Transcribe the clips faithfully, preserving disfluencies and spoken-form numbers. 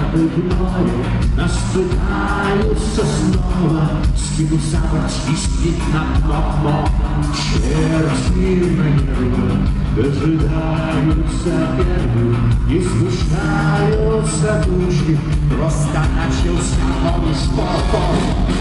гною наступаются снова, спину замочь и спит на дно. Черти на небо дожидаются первых, не сгущаются тучи, просто начался он спокойно.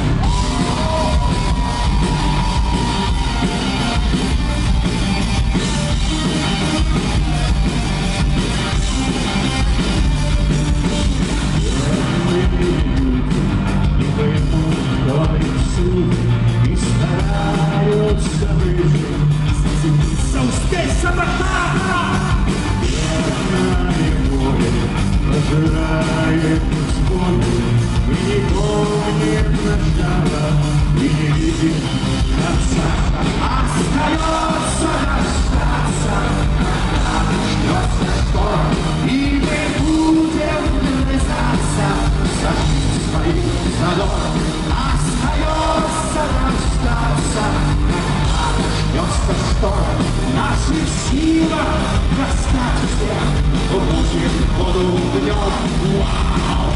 И стараются выжить, зацепиться успеть собака. Бедное море пожирает воду, мы не помним начала и не видим конца. Остается дождаться, когда начнется шторм, и мы будем врезаться за жизнь своих задоров. Остается дождаться, когда начнется шторм, в наших силах достать всех, будем воду днем. Вау!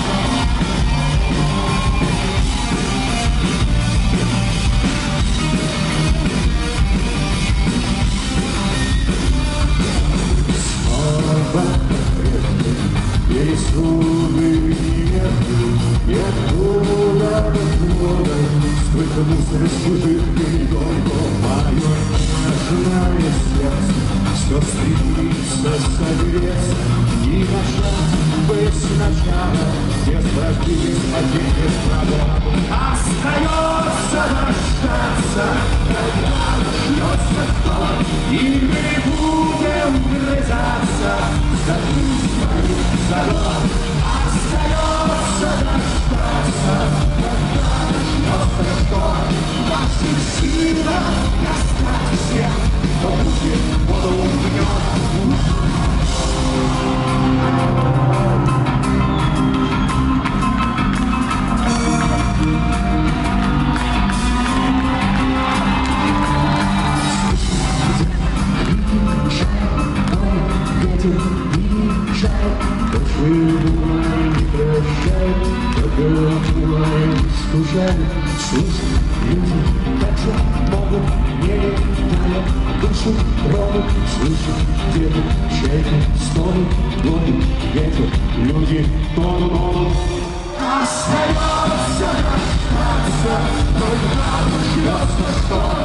Снова прежде пересуды нету, нет года от года, сколько мусора с чужих берегов. Мое нежное сердце все стремится согреться и начать быть сначала, без вражды, без потерь, без врагов. Остается дождаться, когда начнется шторм, и мы будем врезаться за жизнь свою задор. Остается дождаться, когда начнется шторм, в наших силах достать всех, кто будет воду гнет. Слушай, люди также могут, не летая, душу ровно слышать, где-то чайки стонут, гонит ветер, люди тонут. Остается дождаться, только начнется шторм.